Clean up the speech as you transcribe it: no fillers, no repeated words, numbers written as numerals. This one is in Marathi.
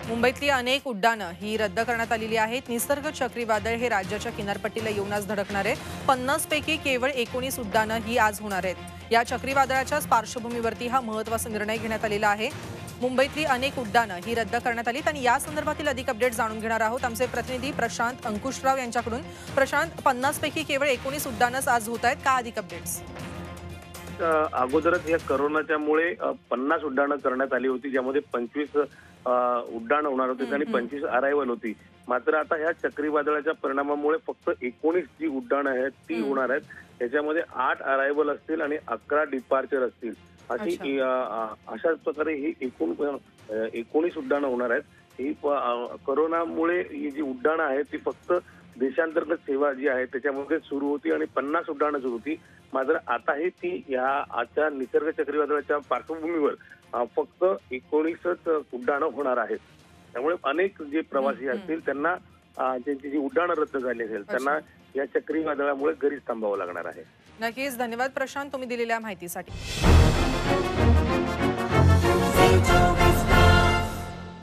मुंबईतली अनेक उड्डाणं ही रद्द करण्यात आलेली आहेत। निसर्ग चक्रीवादळ हे राज्याच्या किनारपट्टीला येऊन आज धडकणार आहे। 50 पैकी केवळ 19 उड्डाणं ही आज होणार आहेत। या चक्रीवादळाच्या पार्श्वभूमीवरती हा महत्त्वाचा निर्णय घेण्यात आलेला आहे। मुंबईतली अनेक उड्डाणं ही रद्द करण्यात आलीत आणि या संदर्भातील अधिक अपडेट जाणून घेणार आहोत आमचे प्रतिनिधी प्रशांत अंकुशराव यांच्याकडून। प्रशांत, 50 पैकी केवळ 19 उड्डाणं आज होत आहेत, का अधिक अपडेट्स? अगोदरच या कोरोनाच्यामुळे 50 उड्डाणं करण्यात आली होती, ज्यामध्ये 25 उड्डाणं होणार होती आणि 25 अरायवल होती। मात्र आता ह्या चक्रीवादळाच्या परिणामामुळे फक्त 19 जी उड्डाणं आहेत ती होणार आहेत। त्याच्यामध्ये 8 अरायवल असतील आणि 11 डिपार्चर असतील। अशाच प्रकारे ही एकूण 19 उड्डाणं होणार आहेत। ही कोरोनामुळे ही जी उड्डाणं आहेत ती फक्त देशांतर्गत सेवा जी आहे त्याच्यामध्ये सुरू होती आणि 50 उड्डाणं सुरू होती। मात्र आताही ती या आजच्या निसर्ग चक्रीवादळाच्या पार्श्वभूमीवर फक्त 19च उड्डाणं होणार आहेत। त्यामुळे अनेक जे प्रवासी असतील त्यांना त्यांची जी उड्डाणं रद्द झाली असेल त्यांना या चक्रीवादळामुळे घरीच थांबावं लागणार आहे। नक्कीच, धन्यवाद प्रशांत, तुम्ही दिलेल्या माहितीसाठी।